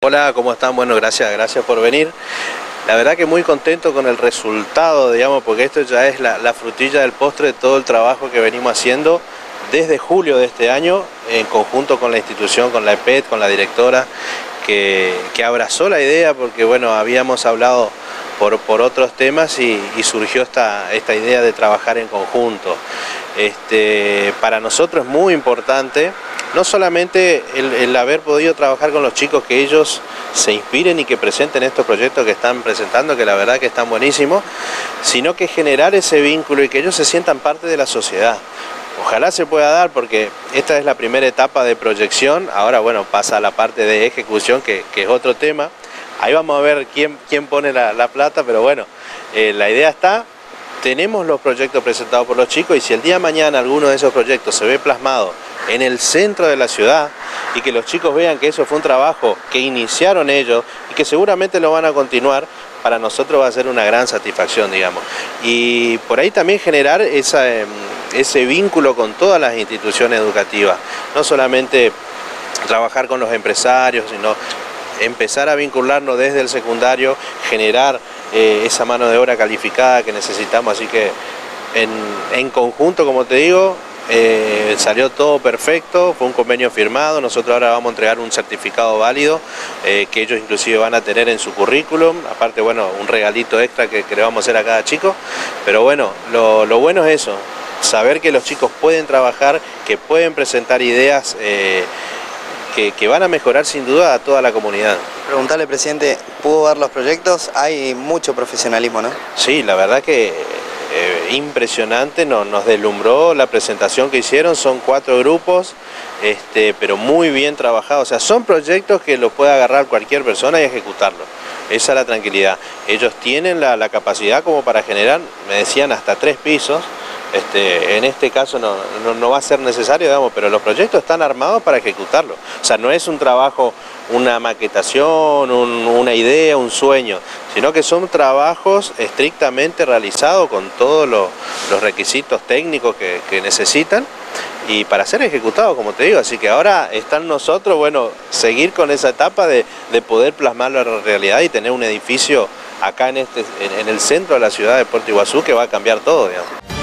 Hola, ¿cómo están? Bueno, gracias por venir. La verdad que muy contento con el resultado, digamos, porque esto ya es la frutilla del postre de todo el trabajo que venimos haciendo desde julio de este año, en conjunto con la institución, con la EPET, con la directora, que abrazó la idea porque, bueno, habíamos hablado por otros temas y surgió esta idea de trabajar en conjunto. Para nosotros es muy importante, no solamente el haber podido trabajar con los chicos, que ellos se inspiren y que presenten estos proyectos que están presentando, que la verdad que están buenísimos, sino que generar ese vínculo y que ellos se sientan parte de la sociedad. Ojalá se pueda dar, porque esta es la primera etapa de proyección, ahora bueno, pasa a la parte de ejecución, que es otro tema. Ahí vamos a ver quién pone la plata, pero bueno, la idea está. Tenemos los proyectos presentados por los chicos y si el día de mañana alguno de esos proyectos se ve plasmado en el centro de la ciudad y que los chicos vean que eso fue un trabajo que iniciaron ellos y que seguramente lo van a continuar, para nosotros va a ser una gran satisfacción, digamos. Y por ahí también generar ese vínculo con todas las instituciones educativas, no solamente trabajar con los empresarios, sino empezar a vincularnos desde el secundario, generar esa mano de obra calificada que necesitamos, así que en conjunto, como te digo, salió todo perfecto, fue un convenio firmado. Nosotros ahora vamos a entregar un certificado válido que ellos inclusive van a tener en su currículum, aparte bueno, un regalito extra que le vamos a hacer a cada chico, pero bueno, lo bueno es eso, saber que los chicos pueden trabajar, que pueden presentar ideas que van a mejorar sin duda a toda la comunidad. Preguntarle, presidente, ¿pudo ver los proyectos? Hay mucho profesionalismo, ¿no? Sí, la verdad que impresionante, nos deslumbró la presentación que hicieron. Son 4 grupos, pero muy bien trabajados. O sea, son proyectos que los puede agarrar cualquier persona y ejecutarlo. Esa es la tranquilidad. Ellos tienen la capacidad como para generar, me decían, hasta 3 pisos. En este caso no va a ser necesario, digamos, pero los proyectos están armados para ejecutarlo. O sea, no es un trabajo, una maquetación, una idea, un sueño, sino que son trabajos estrictamente realizados con todos los requisitos técnicos que necesitan y para ser ejecutados, como te digo. Así que ahora están nosotros, bueno, seguir con esa etapa de poder plasmarlo en la realidad y tener un edificio acá en el centro de la ciudad de Puerto Iguazú que va a cambiar todo, digamos.